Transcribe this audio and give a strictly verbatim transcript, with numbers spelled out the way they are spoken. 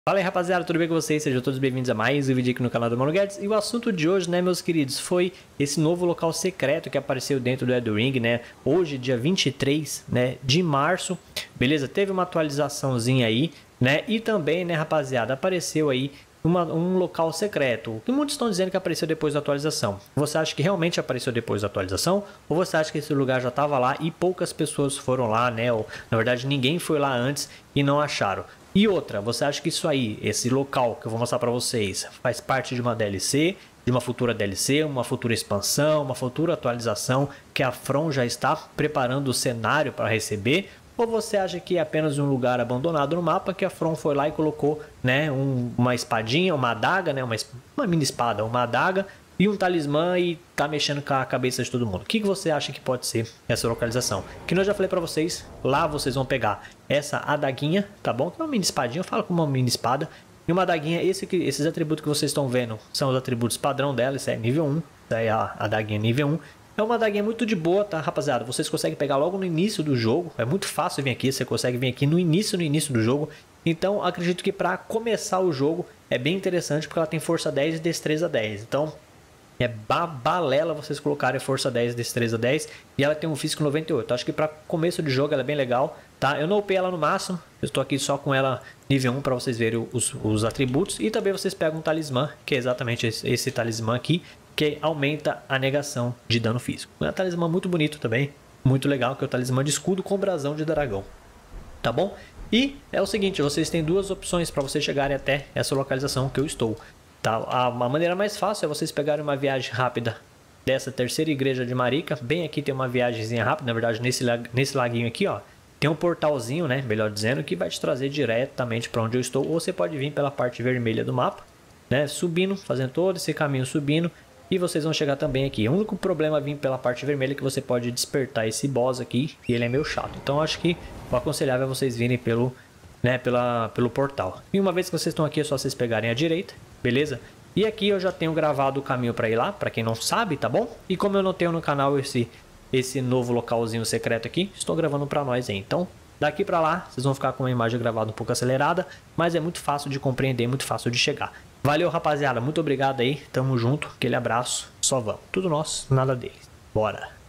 Fala aí, rapaziada, tudo bem com vocês? Sejam todos bem-vindos a mais um vídeo aqui no canal do Mano Guedes. E o assunto de hoje, né, meus queridos, foi esse novo local secreto que apareceu dentro do Elden Ring, né? Hoje, dia vinte e três, né, de março, beleza? Teve uma atualizaçãozinha aí, né? E também, né, rapaziada, apareceu aí uma, um local secreto, que muitos estão dizendo que apareceu depois da atualização. Você acha que realmente apareceu depois da atualização? Ou você acha que esse lugar já estava lá e poucas pessoas foram lá, né? Ou, na verdade, ninguém foi lá antes e não acharam? E outra, você acha que isso aí, esse local que eu vou mostrar para vocês, faz parte de uma D L C, de uma futura D L C, uma futura expansão, uma futura atualização que a From já está preparando o cenário para receber? Ou você acha que é apenas um lugar abandonado no mapa que a From foi lá e colocou, né, um, uma espadinha, uma adaga, né, uma, uma mini espada, uma adaga e um talismã e tá mexendo com a cabeça de todo mundo? O que, que você acha que pode ser essa localização? Que eu já falei pra vocês, lá vocês vão pegar essa adaguinha, tá bom? Que é uma mini espadinha, eu falo com uma mini espada. E uma adaguinha, esse, esses atributos que vocês estão vendo são os atributos padrão dela, isso é nível um, isso aí é a adaguinha nível um. É uma adaguinha muito de boa, tá, rapaziada? Vocês conseguem pegar logo no início do jogo, é muito fácil vir aqui, você consegue vir aqui no início, no início do jogo. Então, acredito que para começar o jogo é bem interessante, porque ela tem força dez e destreza dez, então... é balela vocês colocarem força dez, destreza dez e ela tem um físico noventa e oito. Acho que para começo de jogo ela é bem legal, tá? Eu não upei ela no máximo, eu estou aqui só com ela nível um para vocês verem os, os atributos. E também vocês pegam um talismã, que é exatamente esse, esse talismã aqui, que aumenta a negação de dano físico. É um talismã muito bonito também, muito legal, que é o talismã de escudo com brasão de dragão, tá bom? E é o seguinte, vocês têm duas opções para vocês chegarem até essa localização que eu estou. Tá, a maneira mais fácil é vocês pegarem uma viagem rápida dessa terceira igreja de Marika. Bem aqui tem uma viagemzinha rápida, na verdade nesse, nesse laguinho aqui, ó, tem um portalzinho, né, melhor dizendo, que vai te trazer diretamente para onde eu estou. Ou você pode vir pela parte vermelha do mapa, né, subindo, fazendo todo esse caminho subindo, e vocês vão chegar também aqui. O único problema é vir pela parte vermelha, que você pode despertar esse boss aqui, e ele é meio chato. Então acho que o aconselhável é vocês virem pelo, né, pela, pelo portal. E uma vez que vocês estão aqui, é só vocês pegarem a direita, beleza? E aqui eu já tenho gravado o caminho para ir lá, para quem não sabe, tá bom? E como eu não tenho no canal esse, esse novo localzinho secreto aqui, estou gravando para nós aí. Então, daqui para lá, vocês vão ficar com uma imagem gravada um pouco acelerada, mas é muito fácil de compreender, muito fácil de chegar. Valeu, rapaziada, muito obrigado aí, tamo junto, aquele abraço, só vamos. Tudo nosso, nada deles. Bora!